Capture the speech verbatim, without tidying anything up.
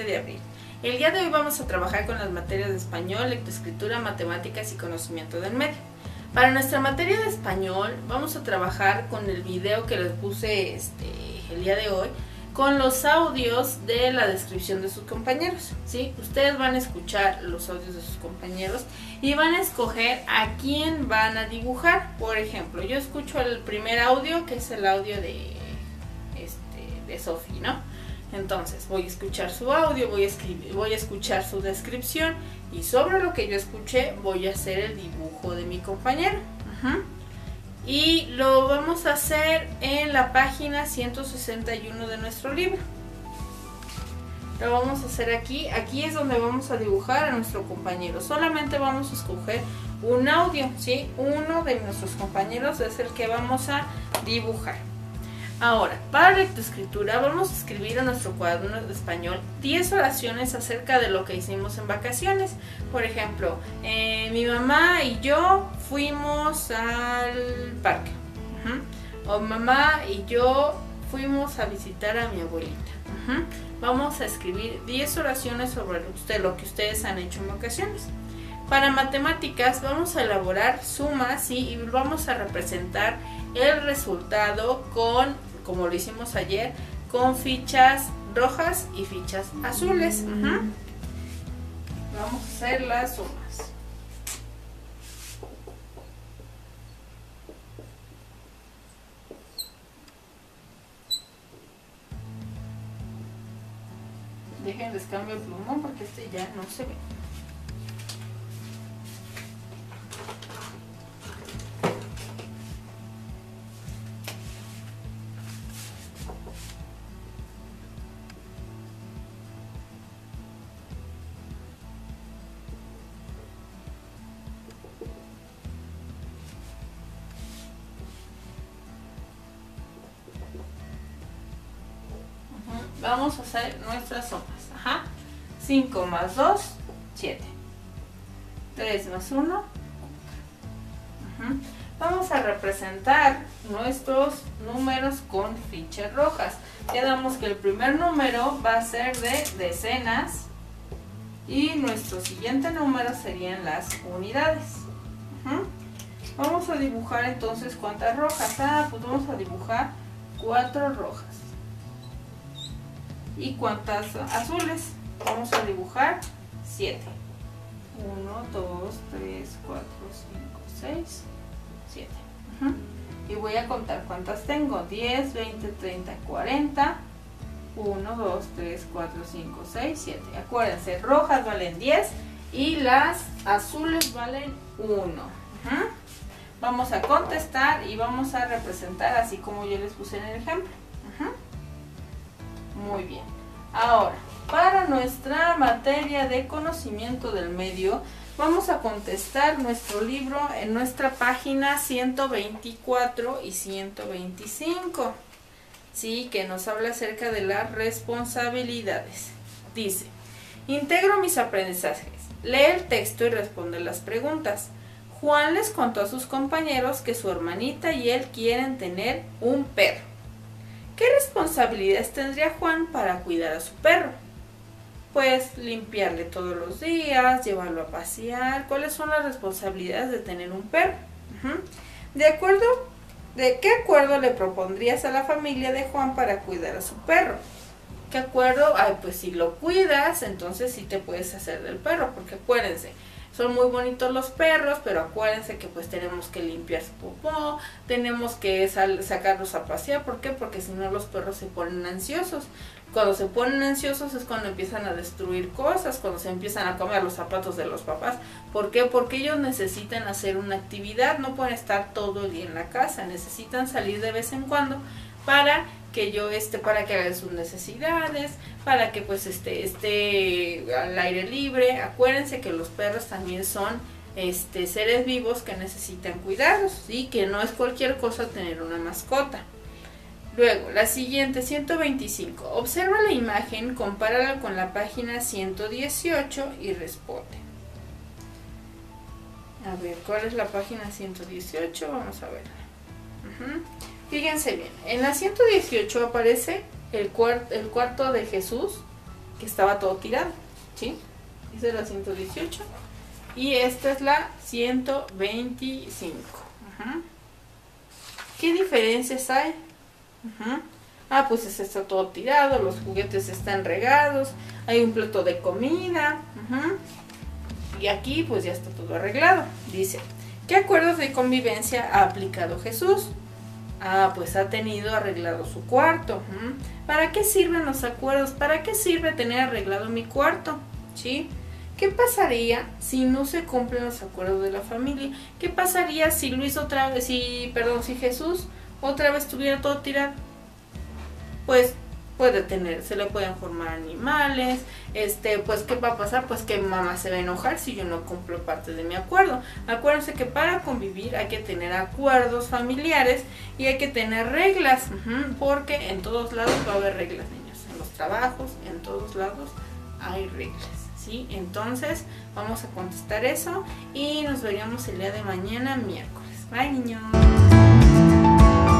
de abril. El día de hoy vamos a trabajar con las materias de español, lectoescritura, matemáticas y conocimiento del medio. Para nuestra materia de español vamos a trabajar con el video que les puse este, el día de hoy, con los audios de la descripción de sus compañeros, ¿sí? Ustedes van a escuchar los audios de sus compañeros y van a escoger a quién van a dibujar. Por ejemplo, yo escucho el primer audio, que es el audio de, este, de Sofía, ¿no? Entonces voy a escuchar su audio, voy a, escribir, voy a escuchar su descripción y sobre lo que yo escuché voy a hacer el dibujo de mi compañero. Uh-huh. Y lo vamos a hacer en la página ciento sesenta y uno de nuestro libro. Lo vamos a hacer aquí. Aquí es donde vamos a dibujar a nuestro compañero. Solamente vamos a escoger un audio, ¿sí? Uno de nuestros compañeros es el que vamos a dibujar. Ahora, para lectoescritura vamos a escribir en nuestro cuaderno de español diez oraciones acerca de lo que hicimos en vacaciones. Por ejemplo, eh, mi mamá y yo fuimos al parque. Uh-huh. O mamá y yo fuimos a visitar a mi abuelita. Uh-huh. Vamos a escribir diez oraciones sobre lo que ustedes han hecho en vacaciones. Para matemáticas vamos a elaborar sumas, ¿sí? Y vamos a representar el resultado con, como lo hicimos ayer, con fichas rojas y fichas azules. Uh-huh. Vamos a hacer las sumas. Déjenles cambio el plumón porque este ya no se ve. Vamos a hacer nuestras sumas. Ajá. cinco más dos, siete. tres más uno. Uh-huh. Vamos a representar nuestros números con fichas rojas. Quedamos que el primer número va a ser de decenas y nuestro siguiente número serían las unidades. Uh-huh. Vamos a dibujar entonces cuántas rojas. Ah, pues vamos a dibujar cuatro rojas. ¿Y cuántas azules? Vamos a dibujar siete. uno, dos, tres, cuatro, cinco, seis, siete. Uh-huh. Y voy a contar cuántas tengo. diez, veinte, treinta, cuarenta. uno, dos, tres, cuatro, cinco, seis, siete. Acuérdense, rojas valen diez y las azules valen uno. Uh-huh. Vamos a contestar y vamos a representar así como yo les puse en el ejemplo. Uh-huh. Muy bien. Ahora, para nuestra materia de conocimiento del medio, vamos a contestar nuestro libro en nuestra página ciento veinticuatro y ciento veinticinco, ¿sí? Que nos habla acerca de las responsabilidades. Dice: integro mis aprendizajes, lee el texto y responde las preguntas. Juan les contó a sus compañeros que su hermanita y él quieren tener un perro. ¿Qué responsabilidades tendría Juan para cuidar a su perro? Pues limpiarle todos los días, llevarlo a pasear. ¿Cuáles son las responsabilidades de tener un perro? Uh-huh. ¿De acuerdo? ¿De qué acuerdo le propondrías a la familia de Juan para cuidar a su perro? ¿Qué acuerdo? Ay, pues si lo cuidas, entonces sí te puedes hacer del perro, porque acuérdense, son muy bonitos los perros, pero acuérdense que pues tenemos que limpiar su popó, tenemos que sal, sacarlos a pasear. ¿Por qué? Porque si no los perros se ponen ansiosos. Cuando se ponen ansiosos es cuando empiezan a destruir cosas, cuando se empiezan a comer los zapatos de los papás. ¿Por qué? Porque ellos necesitan hacer una actividad, no pueden estar todo el día en la casa, necesitan salir de vez en cuando para que yo esté, para que hagan sus necesidades, para que pues esté, esté al aire libre. Acuérdense que los perros también son este, seres vivos que necesitan cuidados, ¿sí? Que no es cualquier cosa tener una mascota. Luego, la siguiente, ciento veinticinco. Observa la imagen, compárala con la página ciento dieciocho y responde. A ver, ¿cuál es la página ciento dieciocho? Vamos a verla. Uh-huh. Fíjense bien, en la ciento dieciocho aparece el, cuart el cuarto de Jesús que estaba todo tirado, ¿sí? Esa es la ciento dieciocho y esta es la ciento veinticinco. Ajá. ¿Qué diferencias hay? Ajá. Ah, pues este está todo tirado, los juguetes están regados, hay un plato de comida. Ajá. Y aquí pues ya está todo arreglado. Dice, ¿qué acuerdos de convivencia ha aplicado Jesús? Ah, pues ha tenido arreglado su cuarto. ¿Mm? ¿Para qué sirven los acuerdos? ¿Para qué sirve tener arreglado mi cuarto? ¿Sí? ¿Qué pasaría si no se cumplen los acuerdos de la familia? ¿Qué pasaría si Luis otra vez, si, perdón, si Jesús otra vez tuviera todo tirado? Pues puede tener, se le pueden formar animales, este, pues ¿qué va a pasar? Pues que mamá se va a enojar si yo no cumplo parte de mi acuerdo. Acuérdense que para convivir hay que tener acuerdos familiares y hay que tener reglas, uh-huh, porque en todos lados va a haber reglas, niños, en los trabajos, en todos lados hay reglas, ¿sí? Entonces vamos a contestar eso y nos veríamos el día de mañana, miércoles. Bye, niños.